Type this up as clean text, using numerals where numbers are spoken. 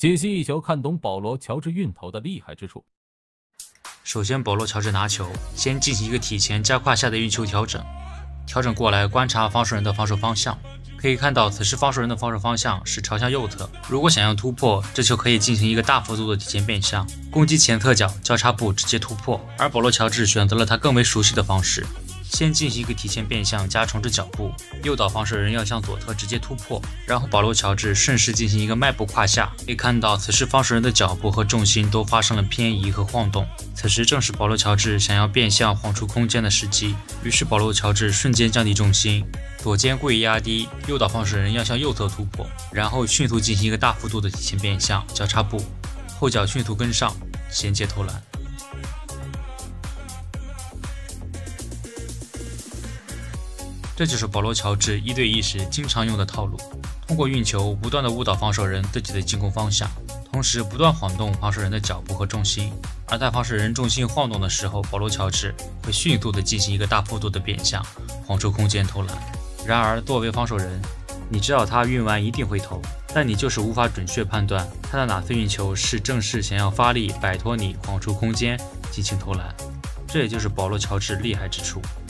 解析一球看懂保罗·乔治运投的厉害之处。 首先，保罗·乔治拿球，先进行一个体前加胯下的运球调整，调整过来观察防守人的防守方向。可以看到，此时防守人的防守方向是朝向右侧。如果想要突破，这球可以进行一个大幅度的体前变向，攻击前侧脚交叉步直接突破。而保罗·乔治选择了他更为熟悉的方式。先进行一个体前变向加重置脚步，诱导防守人要向左侧直接突破，然后保罗·乔治顺势进行一个迈步胯下。可以看到，此时防守人的脚步和重心都发生了偏移和晃动，此时正是保罗·乔治想要变向晃出空间的时机。于是保罗·乔治瞬间降低重心，左肩故意压低，诱导防守人要向右侧突破，然后迅速进行一个大幅度的体前变向交叉步，后脚迅速跟上，衔接投篮。这就是保罗·乔治1对1时经常用的套路，通过运球不断的误导防守人自己的进攻方向，同时不断晃动防守人的脚步和重心。而在防守人重心晃动的时候，保罗·乔治会迅速的进行一个大幅度的变向，晃出空间投篮。然而作为防守人，你知道他运完一定会投，但你就是无法准确判断他的哪次运球是正式想要发力摆脱你晃出空间进行投篮。这也就是保罗·乔治厉害之处。